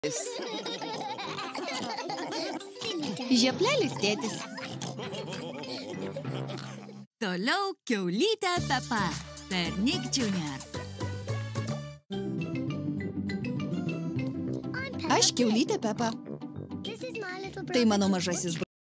Žioplelis tėtis. Toliau kiaulytė Pepa. Pernik Junior. Aš kiaulytė Pepa. Tai mano mažasis